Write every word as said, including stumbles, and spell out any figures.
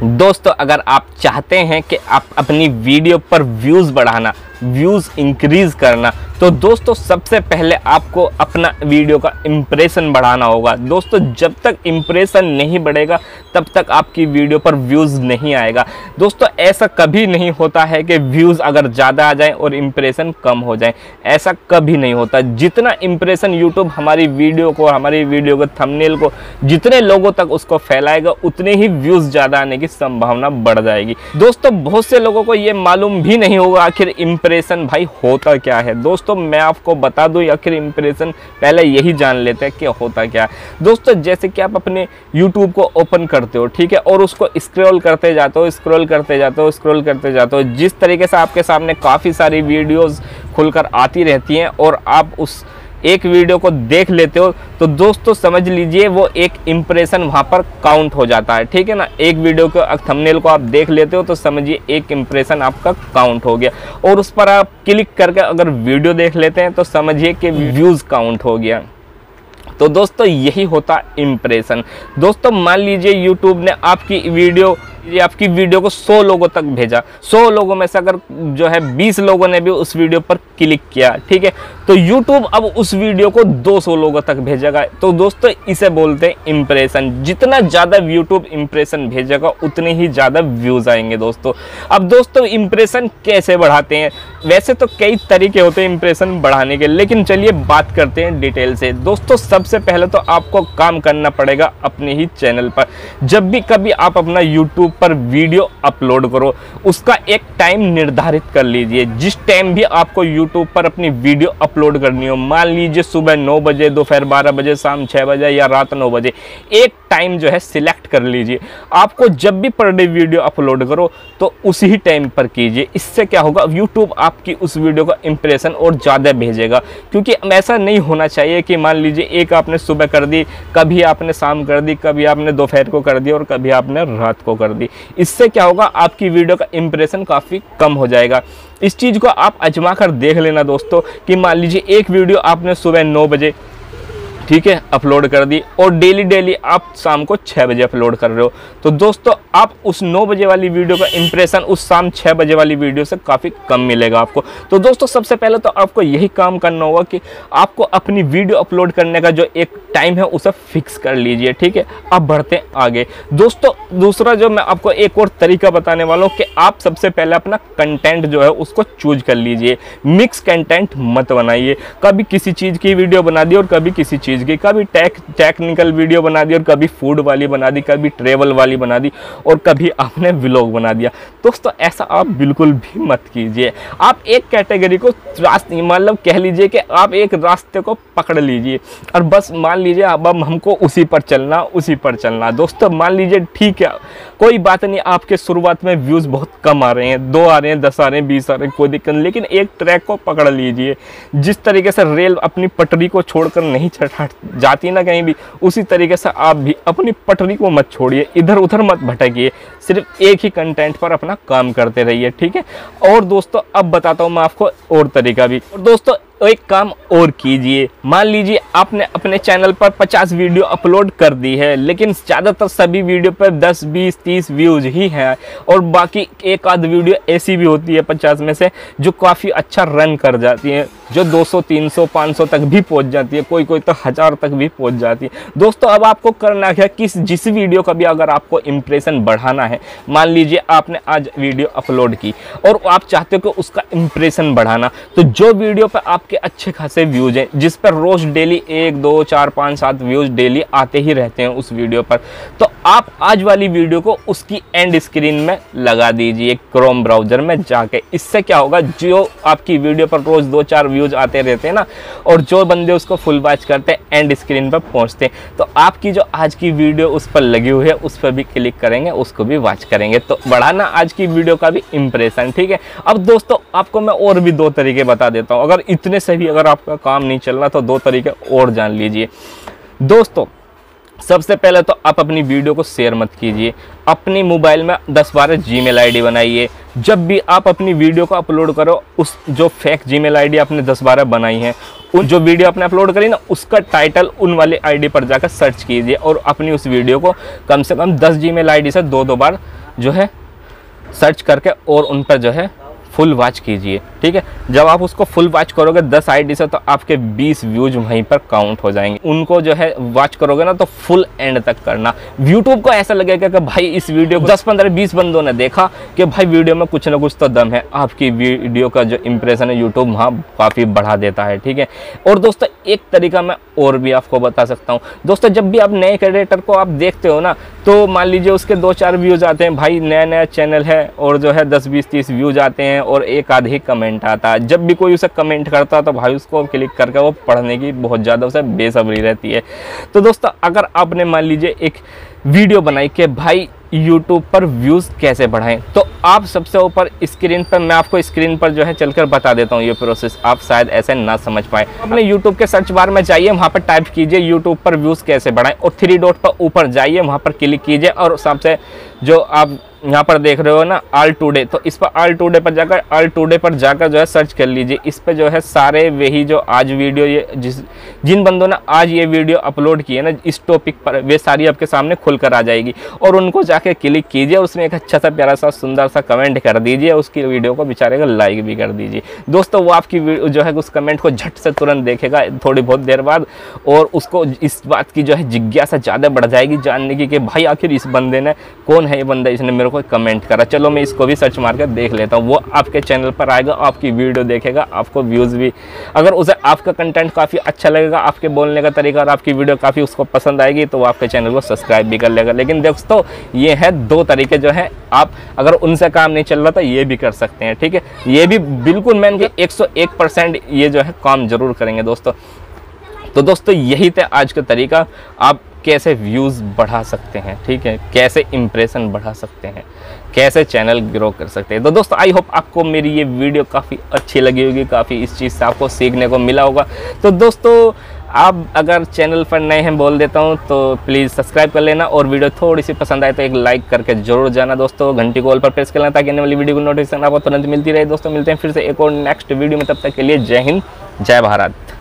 दोस्तों अगर आप चाहते हैं कि आप अपनी वीडियो पर व्यूज़ बढ़ाना, व्यूज़ इंक्रीज़ करना, तो दोस्तों सबसे पहले आपको अपना वीडियो का इम्प्रेशन बढ़ाना होगा। दोस्तों जब तक इम्प्रेशन नहीं बढ़ेगा तब तक आपकी वीडियो पर व्यूज़ नहीं आएगा। दोस्तों ऐसा कभी नहीं होता है कि व्यूज़ अगर ज़्यादा आ जाए और इम्प्रेशन कम हो जाए, ऐसा कभी नहीं होता। जितना इम्प्रेशन यूट्यूब हमारी वीडियो को, हमारी वीडियो को, थंबनेल को जितने लोगों तक उसको फैलाएगा उतने ही व्यूज़ ज़्यादा आने की संभावना बढ़ जाएगी। दोस्तों बहुत से लोगों को ये मालूम भी नहीं होगा आखिर इम्प्रेशन भाई होता क्या है। दोस्तों तो मैं आपको बता दूं आखिर इम्प्रेशन, पहले यही जान लेते हैं कि होता क्या है। दोस्तों जैसे कि आप अपने YouTube को ओपन करते हो, ठीक है, और उसको स्क्रॉल करते जाते हो स्क्रॉल करते जाते हो स्क्रॉल करते जाते हो जिस तरीके से आपके सामने काफ़ी सारी वीडियोस खुलकर आती रहती हैं और आप उस एक वीडियो को देख लेते हो, तो दोस्तों समझ लीजिए वो एक इम्प्रेशन वहाँ पर काउंट हो जाता है, ठीक है ना। एक वीडियो को थंबनेल को आप देख लेते हो तो समझिए एक इम्प्रेशन आपका काउंट हो गया, और उस पर आप क्लिक करके अगर वीडियो देख लेते हैं तो समझिए कि व्यूज़ काउंट हो गया। तो दोस्तों यही होता इम्प्रेशन। दोस्तों मान लीजिए यूट्यूब ने आपकी वीडियो ये आपकी वीडियो को सौ लोगों तक भेजा, सौ लोगों में से अगर जो है बीस लोगों ने भी उस वीडियो पर क्लिक किया, ठीक है, तो यूट्यूब अब उस वीडियो को दो सौ लोगों तक भेजेगा। तो दोस्तों इसे बोलते हैं इम्प्रेशन। जितना ज़्यादा यूट्यूब इम्प्रेशन भेजेगा उतने ही ज़्यादा व्यूज़ आएंगे दोस्तों। अब दोस्तों इम्प्रेशन कैसे बढ़ाते हैं? वैसे तो कई तरीके होते हैं इम्प्रेशन बढ़ाने के, लेकिन चलिए बात करते हैं डिटेल से। दोस्तों सबसे पहले तो आपको काम करना पड़ेगा अपने ही चैनल पर। जब भी कभी आप अपना यूट्यूब पर वीडियो अपलोड करो, उसका एक टाइम निर्धारित कर लीजिए। जिस टाइम भी आपको यूट्यूब पर अपनी वीडियो अपलोड करनी हो, मान लीजिए सुबह नौ बजे, दोपहर बारह बजे, शाम छः बजे या रात नौ बजे, एक टाइम जो है सिलेक्ट कर लीजिए। आपको जब भी पर डे वीडियो अपलोड करो तो उसी ही टाइम पर कीजिए। इससे क्या होगा, यूट्यूब आपकी उस वीडियो का इंप्रेशन और ज़्यादा भेजेगा। क्योंकि ऐसा नहीं होना चाहिए कि मान लीजिए एक आपने सुबह कर दी, कभी आपने शाम कर दी, कभी आपने दोपहर को कर दी और कभी आपने रात को कर दी। इससे क्या होगा, आपकी वीडियो का इंप्रेशन काफ़ी कम हो जाएगा। इस चीज़ को आप आजमा कर देख लेना दोस्तों कि मान लीजिए एक वीडियो आपने सुबह नौ बजे, ठीक है, अपलोड कर दी और डेली डेली आप शाम को छः बजे अपलोड कर रहे हो, तो दोस्तों आप उस नौ बजे वाली वीडियो का इंप्रेशन उस शाम छः बजे वाली वीडियो से काफ़ी कम मिलेगा आपको। तो दोस्तों सबसे पहले तो आपको यही काम करना होगा कि आपको अपनी वीडियो अपलोड करने का जो एक टाइम है उसे फिक्स कर लीजिए, ठीक है। अब बढ़ते हैं आगे। दोस्तों दूसरा जो मैं आपको एक और तरीका बताने वाला हूँ कि आप सबसे पहले अपना कंटेंट जो है उसको चूज कर लीजिए। मिक्स कंटेंट मत बनाइए। कभी किसी चीज़ की वीडियो बना दी और कभी किसी चीज़ की, कभी टेक टेक्निकल वीडियो बना दी और कभी फूड वाली बना दी, कभी ट्रेवल वाली बना दी और कभी आपने व्लॉग बना दिया। दोस्तों ऐसा आप बिल्कुल भी मत कीजिए। आप एक कैटेगरी को रास्ते, मतलब कह लीजिए कि आप एक रास्ते को पकड़ लीजिए और बस मान लीजिए अब हमको उसी पर चलना उसी पर चलना। दोस्तों मान लीजिए ठीक है, कोई बात नहीं, आपके शुरुआत में व्यूज़ बहुत कम आ रहे हैं, दो आ रहे हैं, दस आ रहे हैं, बीस आ रहे हैं, कोई दिक्कत नहीं, लेकिन एक ट्रैक को पकड़ लीजिए। जिस तरीके से रेल अपनी पटरी को छोड़कर नहीं हट जाती ना कहीं भी, उसी तरीके से आप भी अपनी पटरी को मत छोड़िए, इधर उधर मत भटकिए, सिर्फ एक ही कंटेंट पर अपना काम करते रहिए, ठीक है। और दोस्तों अब बताता हूँ मैं आपको और तरीका भी। और दोस्तों एक काम और कीजिए, मान लीजिए आपने अपने चैनल पर पचास वीडियो अपलोड कर दी है, लेकिन ज़्यादातर सभी वीडियो पर दस, बीस, तीस व्यूज़ ही हैं और बाकी एक आध वीडियो ऐसी भी होती है पचास में से जो काफ़ी अच्छा रन कर जाती है, जो दो सौ, तीन सौ, पाँच सौ तक भी पहुंच जाती है, कोई कोई तो हज़ार तक भी पहुंच जाती है। दोस्तों अब आपको करना क्या, किस जिस वीडियो का भी अगर आपको इंप्रेशन बढ़ाना है, मान लीजिए आपने आज वीडियो अपलोड की और आप चाहते हो कि उसका इंप्रेशन बढ़ाना, तो जो वीडियो पर आप के अच्छे खासे व्यूज हैं, जिस पर रोज डेली एक दो चार पाँच सात व्यूज डेली आते ही रहते हैं उस वीडियो पर, तो आप आज वाली वीडियो को उसकी एंड स्क्रीन में लगा दीजिए क्रोम ब्राउजर में जाके। इससे क्या होगा, जो आपकी वीडियो पर रोज दो चार व्यूज आते रहते हैं ना, और जो बंदे उसको फुल वॉच करते हैं एंड स्क्रीन पर पहुंचते हैं, तो आपकी जो आज की वीडियो उस पर लगी हुई है उस पर भी क्लिक करेंगे, उसको भी वॉच करेंगे। तो बढ़ाना आज की वीडियो का भी इंप्रेशन, ठीक है। अब दोस्तों आपको मैं और भी दो तरीके बता देता हूँ। अगर इतने से भी अगर आपका काम नहीं चल रहा तो दो तरीके और जान लीजिए। दोस्तों सबसे पहले तो आप अपनी वीडियो को शेयर मत कीजिए। अपनी मोबाइल में दस बारह जीमेल आईडी बनाइए। जब भी आप अपनी वीडियो को अपलोड करो, उस जो फेक जीमेल आईडी आपने दस बारह बनाई है, उन जो वीडियो आपने अपलोड करी ना, उसका टाइटल उन वाले आईडी पर जाकर सर्च कीजिए और अपनी उस वीडियो को कम से कम दस जीमेल आईडी से दो दो बार जो है सर्च करके और उन पर जो है फुल वॉच कीजिए, ठीक है। जब आप उसको फुल वॉच करोगे दस आईडी से, तो आपके बीस व्यूज वहीं पर काउंट हो जाएंगे। उनको जो है वॉच करोगे ना तो फुल एंड तक करना। यूट्यूब को ऐसा लगेगा कि भाई इस वीडियो को दस पंद्रह बीस बंदों ने देखा कि भाई वीडियो में कुछ ना कुछ तो दम है। आपकी वीडियो का जो इंप्रेशन है यूट्यूब वहाँ काफ़ी बढ़ा देता है, ठीक है। और दोस्तों एक तरीका मैं और भी आपको बता सकता हूँ। दोस्तों जब भी आप नए क्रिएटर को आप देखते हो ना, तो मान लीजिए उसके दो चार व्यूज आते हैं, भाई नया नया चैनल है और जो है दस बीस तीस व्यूज आते हैं और एक आध ही कमेंट आता है। जब भी कोई उसे कमेंट करता है तो भाई उसको क्लिक करके वो पढ़ने की बहुत ज़्यादा उसे बेसब्री रहती है। तो दोस्तों अगर आपने मान लीजिए एक वीडियो बनाई कि भाई यूट्यूब पर व्यूज़ कैसे बढ़ाएं, तो आप सबसे ऊपर स्क्रीन पर, मैं आपको स्क्रीन पर जो है चलकर बता देता हूं ये प्रोसेस, आप शायद ऐसे ना समझ पाए। अपने यूट्यूब के सर्च बार में जाइए, वहां पर टाइप कीजिए यूट्यूब पर व्यूज़ कैसे बढ़ाएं और थ्री डॉट पर ऊपर जाइए, वहां पर क्लिक कीजिए और सबसे जो आप यहाँ पर देख रहे हो ना ऑल टुडे, तो इस पर ऑल टुडे पर जाकर ऑल टुडे पर जाकर जो है सर्च कर लीजिए। इस पे जो है सारे वही जो आज वीडियो ये जिस जिन बंदों ने आज ये वीडियो अपलोड की है ना इस टॉपिक पर, वे सारी आपके सामने खुलकर आ जाएगी और उनको जाके क्लिक कीजिए, उसमें एक अच्छा सा प्यारा सा सुंदर सा कमेंट कर दीजिए, उसकी वीडियो को बेचारे का लाइक भी कर दीजिए। दोस्तों वो आपकी जो है उस कमेंट को झट से तुरंत देखेगा थोड़ी बहुत देर बाद, और उसको इस बात की जो है जिज्ञासा ज़्यादा बढ़ जाएगी जानने की कि भाई आखिर इस बंदे ने, कौन है ये बंदा, इसने मेरे को कमेंट करा, चलो मैं इसको भी सर्च मार कर देख लेता हूँ। वो आपके चैनल पर आएगा, आपकी वीडियो देखेगा, आपको व्यूज़ भी, अगर उसे आपका कंटेंट काफ़ी अच्छा लगेगा, आपके बोलने का तरीका और आपकी वीडियो काफ़ी उसको पसंद आएगी, तो वो आपके चैनल को सब्सक्राइब भी कर लेगा। लेकिन दोस्तों ये है दो तरीके जो है, आप अगर उनसे काम नहीं चल रहा तो ये भी कर सकते हैं, ठीक है। ये भी बिल्कुल मैं इनके एक सौ एक परसेंट ये जो है काम जरूर करेंगे दोस्तों। तो दोस्तों यही थे आज का तरीका, आप कैसे व्यूज़ बढ़ा सकते हैं, ठीक है, कैसे इंप्रेशन बढ़ा सकते हैं, कैसे चैनल ग्रो कर सकते हैं। तो दोस्तों आई होप आपको मेरी ये वीडियो काफ़ी अच्छी लगी होगी, काफ़ी इस चीज़ से आपको सीखने को मिला होगा। तो दोस्तों आप अगर चैनल पर नए हैं, बोल देता हूं, तो प्लीज़ सब्सक्राइब कर लेना और वीडियो थोड़ी सी पसंद आए तो एक लाइक करके जरूर जाना दोस्तों। घंटी को ऑल पर प्रेस कर लेना ताकि आने वाली वीडियो को नोटिफिकेशन आपको तुरंत मिलती रहे। दोस्तों मिलते हैं फिर से एक और नेक्स्ट वीडियो में, तब तक के लिए जय हिंद, जय भारत।